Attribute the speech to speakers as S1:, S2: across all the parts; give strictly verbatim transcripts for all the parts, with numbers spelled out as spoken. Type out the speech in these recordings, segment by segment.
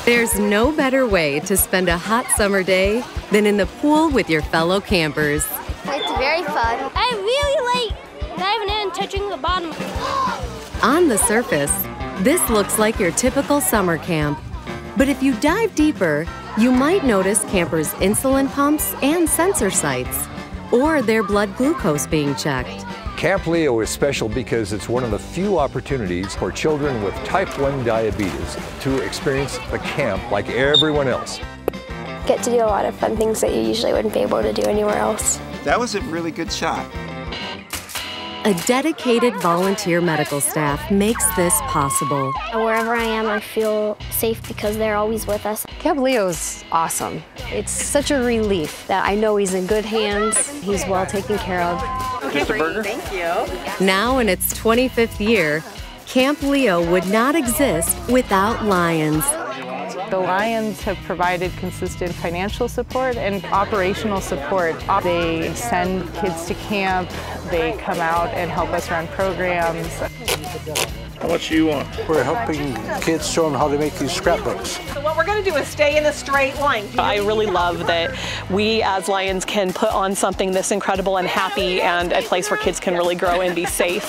S1: There's no better way to spend a hot summer day than in the pool with your fellow campers.
S2: It's very fun.
S3: I really like diving in and touching the bottom.
S1: On the surface, this looks like your typical summer camp. But if you dive deeper, you might notice campers' insulin pumps and sensor sites, or their blood glucose being checked.
S4: Camp Leo is special because it's one of the few opportunities for children with type one diabetes to experience the camp like everyone else.
S2: Get to do a lot of fun things that you usually wouldn't be able to do anywhere else.
S5: That was a really good shot.
S1: A dedicated volunteer medical staff makes this possible.
S3: Wherever I am, I feel safe because they're always with us.
S6: Camp Leo's awesome. It's such a relief that I know he's in good hands, he's well taken care of.
S7: Okay, burger. Thank you.
S1: Now in its twenty-fifth year, Camp Leo would not exist without Lions.
S8: The Lions have provided consistent financial support and operational support. They send kids to camp, they come out and help us run programs.
S9: How much do you want?
S10: We're helping kids show them how to make these scrapbooks.
S7: So what we're going to do is stay in a straight line.
S11: I really love that we as Lions can put on something this incredible and happy and a place where kids can really grow and be safe.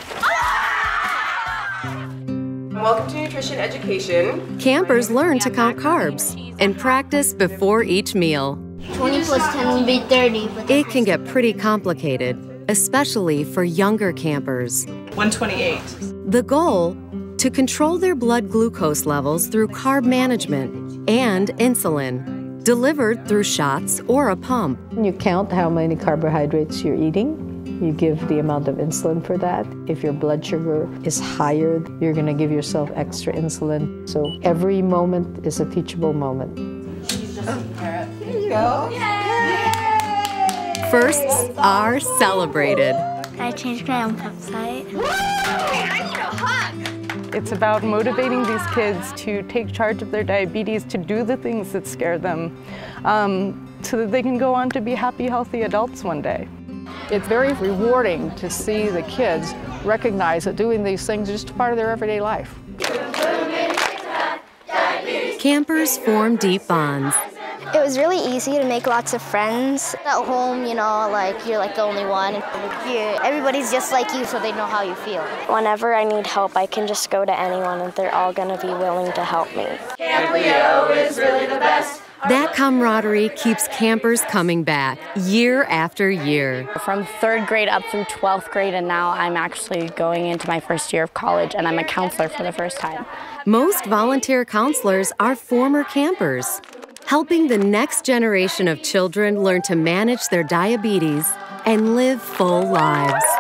S12: Welcome to Nutrition Education.
S1: Campers learn to count carbs and practice before each meal.
S3: twenty plus ten will be thirty.
S1: It can get pretty complicated, especially for younger campers.
S12: one twenty-eight.
S1: The goal? To control their blood glucose levels through carb management and insulin, delivered through shots or a pump.
S13: You count how many carbohydrates you're eating. You give the amount of insulin for that. If your blood sugar is higher, you're going to give yourself extra insulin. So every moment is a teachable moment.
S12: There you go.
S1: Firsts are celebrated.
S3: I changed my own website.
S12: I need a hug.
S8: It's about motivating these kids to take charge of their diabetes, to do the things that scare them, um, so that they can go on to be happy, healthy adults one day.
S6: It's very rewarding to see the kids recognize that doing these things is just part of their everyday life.
S1: Campers form deep bonds.
S2: It was really easy to make lots of friends. At home, you know, like you're like the only one. Yeah, everybody's just like you, so they know how you feel. Whenever I need help, I can just go to anyone and they're all gonna be willing to help me.
S12: Camp Leo is really the best.
S1: That camaraderie keeps campers coming back year after year.
S14: From third grade up through twelfth grade, and now I'm actually going into my first year of college, and I'm a counselor for the first time.
S1: Most volunteer counselors are former campers, helping the next generation of children learn to manage their diabetes and live full lives.